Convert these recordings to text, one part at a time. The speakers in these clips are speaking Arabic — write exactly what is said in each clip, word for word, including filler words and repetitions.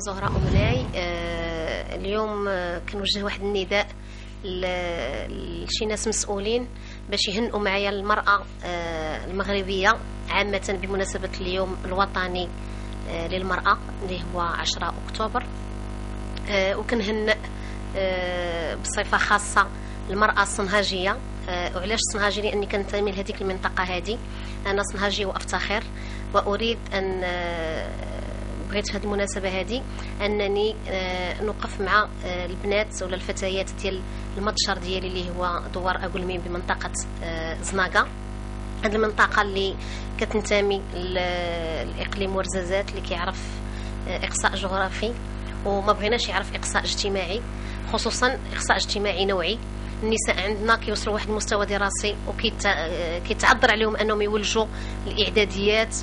زهرة أمناي. اليوم كنوجه واحد النداء لشي ناس مسؤولين باش يهنئوا معايا المرأة المغربية عامة بمناسبة اليوم الوطني للمرأة اللي هو عشرة أكتوبر. وكنهنئ بصفة خاصة المرأة الصنهاجية. وعلاش صنهاجي؟ لأني كنتمي لهذيك المنطقة هذه، أنا صنهاجي وأفتخر، وأريد أن بغيت في هذه المناسبة هذه أنني نوقف مع البنات ولا الفتيات ديال المتجر ديالي اللي هو دوار أقولمين بمنطقة زناقة. هذه المنطقة اللي كتنتمي لإقليم ورزازات اللي كيعرف إقصاء جغرافي وما بغيناش يعرف إقصاء اجتماعي، خصوصا إقصاء اجتماعي نوعي. النساء عندنا كيوصلوا واحد المستوى دراسي وكيتعذر عليهم أنهم يولجوا الإعداديات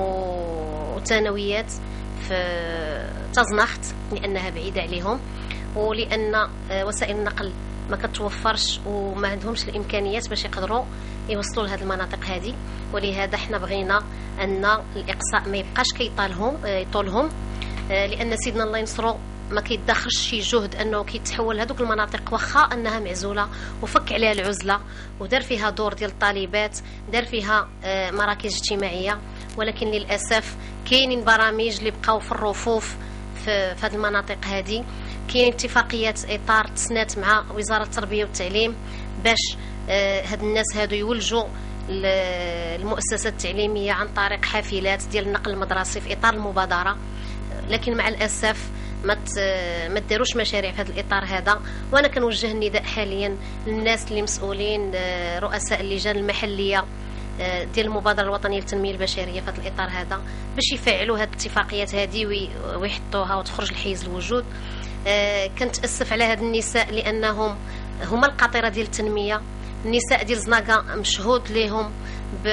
وثانويات في تزنخت لأنها بعيدة عليهم، ولأن وسائل النقل ما كتوفرش وما عندهمش الإمكانيات باش يقدروا يوصلوا لهذه المناطق هذه. ولهذا احنا بغينا أن الإقصاء ما يبقاش كيطالهم يطولهم، لأن سيدنا الله ينصرو ما كيدخلش شي جهد انه كيتحول هذوك المناطق واخا انها معزوله وفك عليها العزله ودار فيها دور ديال الطالبات، دار فيها مراكز اجتماعيه، ولكن للاسف كاينين برامج اللي بقاو في الرفوف في, في هذه المناطق هذه. كاين اتفاقيات اطار تسنات مع وزاره التربيه والتعليم باش هاد الناس هادو يولجوا المؤسسات التعليميه عن طريق حافلات ديال النقل المدرسي في اطار المبادره، لكن مع الاسف ما ما داروش مشاريع في هذا الاطار هذا. وانا كنوجه النداء حاليا للناس اللي مسؤولين، رؤساء اللجان المحليه ديال المبادره الوطنيه للتنميه البشريه في هذا الاطار هذا باش يفعلوا هذه الاتفاقيات هذه ويحطوها وتخرج لحيز الوجود. كنتاسف على هاد النساء لانهم هما القاطره ديال التنميه. النساء ديال زناقه مشهود لهم ب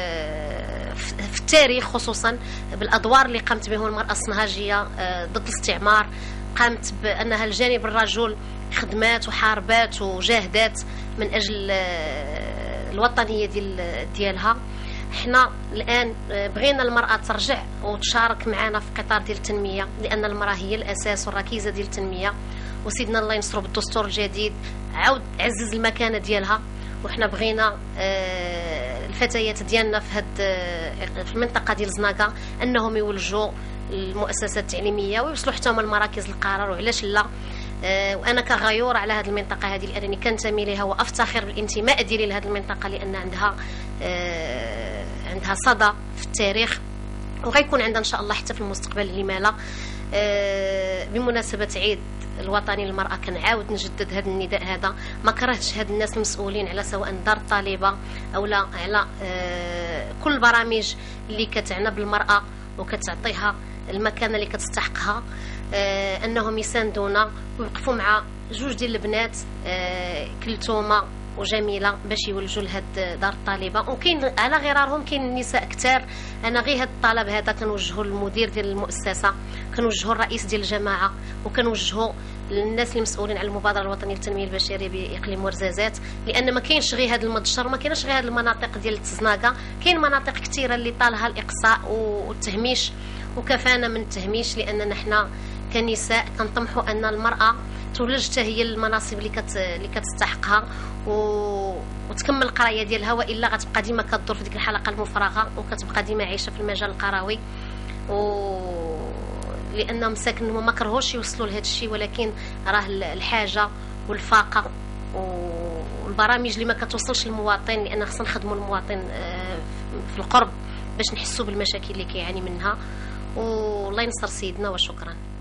في التاريخ، خصوصا بالادوار اللي قامت بهم المراه الصنهاجيه ضد الاستعمار. قامت بانها الجانب الرجل خدمات وحاربات وجاهدات من اجل الوطنيه ديال ديالها. احنا الان بغينا المراه ترجع وتشارك معنا في قطار ديال التنميه، لان المراه هي الاساس والركيزه ديال التنميه. وسيدنا الله ينصرو بالدستور الجديد عاود عزز المكانه ديالها، وحنا بغينا الفتيات ديالنا في هاد في المنطقه ديال زناقه انهم يولجوا المؤسسات التعليميه ويوصلوا حتى هما لمراكز القرار، وعلاش لا. وانا كغيور على هذه المنطقه هذه لانني كنتمي لها وافتخر بالانتماء ديالي لهذه المنطقه، لان عندها عندها صدى في التاريخ وغيكون عندها ان شاء الله حتى في المستقبل، لما لا. بمناسبه عيد الوطني للمرأة كنعاود نجدد هذا النداء هذا. ما كرهتش هاد الناس المسؤولين على سواء دار الطالبة أو لا على كل البرامج اللي كتعنى بالمرأة وكتعطيها المكانة اللي كتستحقها، أنهم يساندونا ويوقفوا مع جوج ديال البنات كلثومة وجميله باش يولجوا لهاد دار الطالبه. وكاين على غرارهم كاين النساء كثار. انا غير هاد الطلب هذا كنوجهه للمدير ديال المؤسسه، كنوجهه للرئيس ديال الجماعه، وكنوجهه للناس اللي مسؤولين على المبادره الوطنيه للتنميه البشريه باقليم ورزازات، لان ما كاينش غير هذا المتجر وما كاينش غير هذه المناطق ديال الزناقه، كاين مناطق كثيره اللي طالها الاقصاء والتهميش وكفانا من التهميش، لاننا حنا كنساء كنطمحوا ان المراه تولج حتى هي المناصب اللي كت اللي كتستحقها و... وتكمل القرايه ديالها، والا غتبقى ديما كدور في ديك الحلقه المفرغه وكتبقى ديما عايشه في المجال القروي. و لانهم ساكن ما كرهوش يوصلوا لهذا الشيء، ولكن راه الحاجه والفاقه والبرامج اللي ما كتوصلش للمواطن، لان خصنا نخدموا المواطن في القرب باش نحسوا بالمشاكل اللي كيعاني منها. والله ينصر سيدنا وشكرا.